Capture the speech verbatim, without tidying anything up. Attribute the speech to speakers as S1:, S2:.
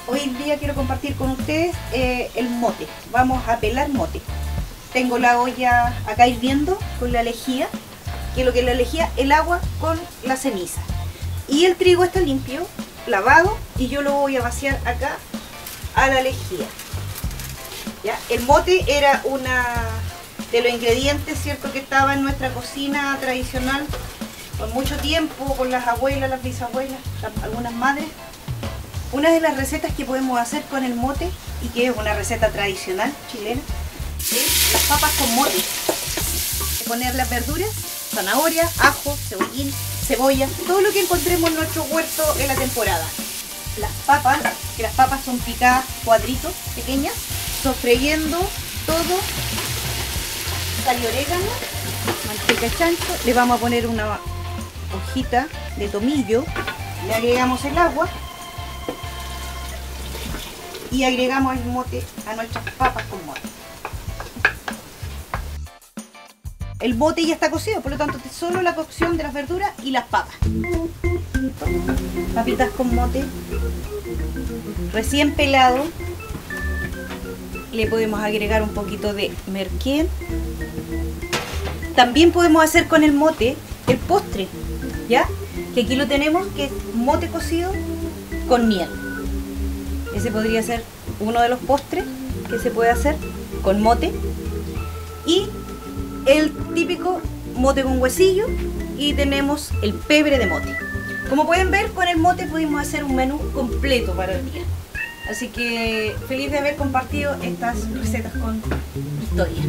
S1: hoy día quiero compartir con ustedes eh, el mote. Vamos a pelar mote. Tengo la olla acá hirviendo con la lejía, que es lo que es la lejía, el agua con la ceniza. Y el trigo está limpio, lavado, y yo lo voy a vaciar acá a la lejía. ¿Ya? El mote era una de los ingredientes, ¿cierto?, que estaba en nuestra cocina tradicional por mucho tiempo, con las abuelas, las bisabuelas, algunas madres. Una de las recetas que podemos hacer con el mote, y que es una receta tradicional chilena, es las papas con mote. Poner las verduras, zanahoria, ajo, cebollín, cebolla, todo lo que encontremos en nuestro huerto en la temporada. Las papas, que las papas son picadas cuadritos pequeñas, sofriendo todo, sal y orégano, manteca chancho, le vamos a poner una hojita de tomillo, le agregamos el agua y agregamos el mote a nuestras papas con mote. El mote ya está cocido, por lo tanto solo la cocción de las verduras y las papas. Papitas con mote recién pelado. Le podemos agregar un poquito de merquén. También podemos hacer con el mote el postre, ¿ya? Que aquí lo tenemos, que es mote cocido con miel. Ese podría ser uno de los postres que se puede hacer con mote. Y el típico mote con huesillo, y tenemos el pebre de mote. Como pueden ver, con el mote pudimos hacer un menú completo para el día. Así que feliz de haber compartido estas recetas con Victoria.